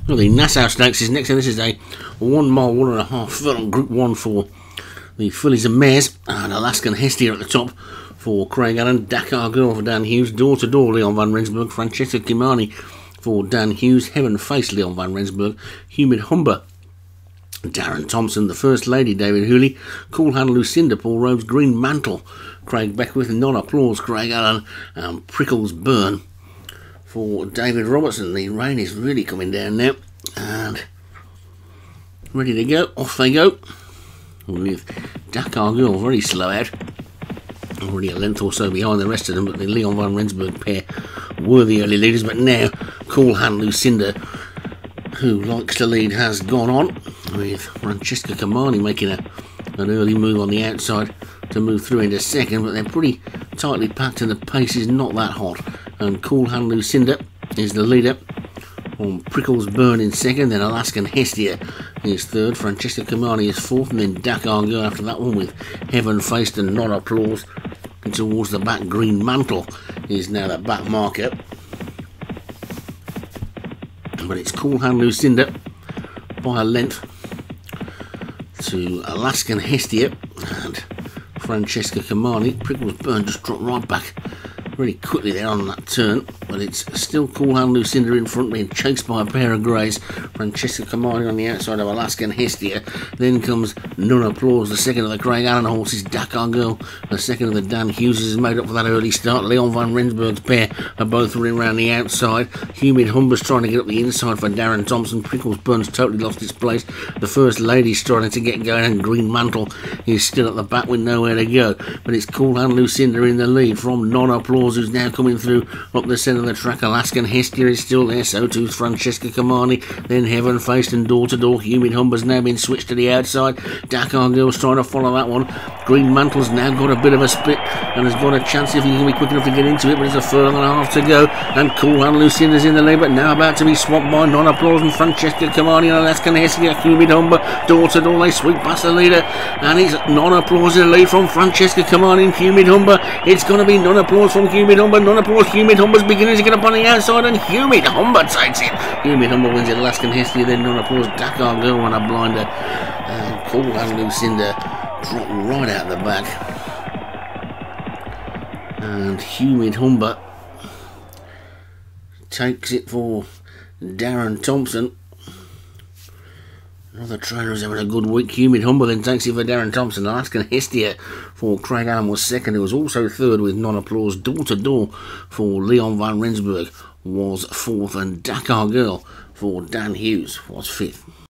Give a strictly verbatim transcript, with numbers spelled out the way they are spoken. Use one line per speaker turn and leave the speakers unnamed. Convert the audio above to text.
Well, the Nassau Stakes is next, and this is a one mile, one and a half furlong Group One for the fillies and mares, and Alaskan Hestia at the top for Craig Allen, Dakar Girl for Dan Hughes, Door to Door Leon Van Rensburg, Francesca Kimani for Dan Hughes, Heaven Face Leon Van Rensburg, Humid Humber Darren Thompson, The First Lady David Hooley, Cool Hand Lucinda Paul Rhodes, Green Mantle Craig Beckwith, Non Applause Craig Allen, and Prickles Burn for David Robertson. The rain is really coming down now, and ready to go. Off they go with Dakar Girl very slow out, already a length or so behind the rest of them, but the Leon Van Rensburg pair were the early leaders. But now Cool Hand Lucinda, who likes to lead, has gone on, with Francesca Kimani making a, an early move on the outside to move through into second, but they're pretty tightly packed and the pace is not that hot. And Cool Hand Lucinda is the leader, on Prickles Burn in second, then Alaskan Hestia is third, Francesca Kimani is fourth, and then Dakar Girl after that one with Heaven Faced and Non Applause. And towards the back, Green Mantle is now the back marker. But it's Cool Hand Lucinda by a length to Alaskan Hestia and Francesca Kimani. Prickles Burn just dropped right back really quickly there on that turn, but it's still Cool Hand Lucinda in front, being chased by a pair of greys. Francesca Kimani on the outside of Alaskan Hestia. Then comes Non Applause, the second of the Craig Allen horses. Dakar Girl, the second of the Dan Hughes, is made up for that early start. Leon Van Rensburg's pair are both running around the outside. Humid Humber's trying to get up the inside for Darren Thompson. Prickles Burn's totally lost its place. The First Lady's starting to get going, and Green Mantle is still at the back with nowhere to go. But it's Cool Hand Lucinda in the lead from Non Applause, who's now coming through up the centre of the track. Alaskan Hestia is still there, so too is Francesca Kimani. Then Heaven Faced and Door to Door. Humid Humber's now been switched to the outside. Dakar Girl's trying to follow that one. Green Mantle's now got a bit of a split and has got a chance if he can be quick enough to get into it, but it's a furlong and a half to go, and Cool Hand Lucinda's in the lead, but now about to be swamped by Non Applause and Francesca Kimani and Alaskan Hestia. Humid Humber, Door to Door, they sweep past the leader, and it's Non Applause in the lead from Francesca Kimani and Humid Humber. It's going to be Non Applause from Humid Humber. Non Applause, Humid Humber's beginning to get up on the outside, and Humid Humber takes it. Humid Humber wins it. Alaskan Hestia, then Non Applause, Dakar Girl on a blinder, and Cool Hand Lucinda dropped right out the back, and Humid Humber takes it for Darren Thompson. Another trainer who's having a good week. Humid Humber then takes it for Darren Thompson. Alaskan Hestia for Craig Allen was second, who was also third with Non Applause. Door to Door for Leon Van Rensburg was fourth, and Dakar Girl for Dan Hughes was fifth.